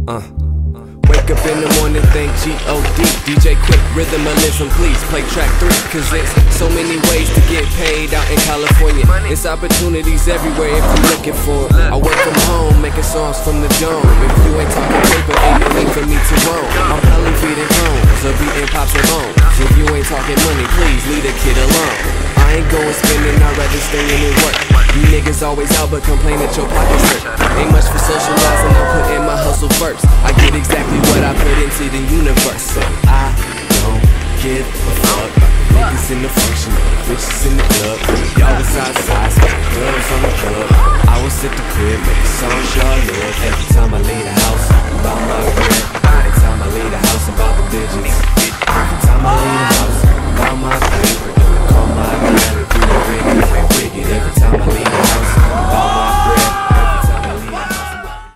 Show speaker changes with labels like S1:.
S1: Wake up in the morning, think G-O-D. DJ Quick Rhythmalism, please play track 3. Cause there's so many ways to get paid out in California. There's opportunities everywhere if you're looking for it. I work from home, making songs from the dome. If you ain't talking paper, ain't no need for me to roam. I'm probably feeding homes or beating pops and bones. If you ain't talking money, please leave the kid alone. I ain't going spending, I'd rather stay in and work. You niggas always out but complain that your pockets hurt. Ain't much for socializing, I'm putting my hustle first. I get exactly what I put into the universe. So I don't give a fuck. Niggas in the function, bitches in the club. Y'all was outside, girls on the club. I was at the crib, making songs y'all love. Every time I lay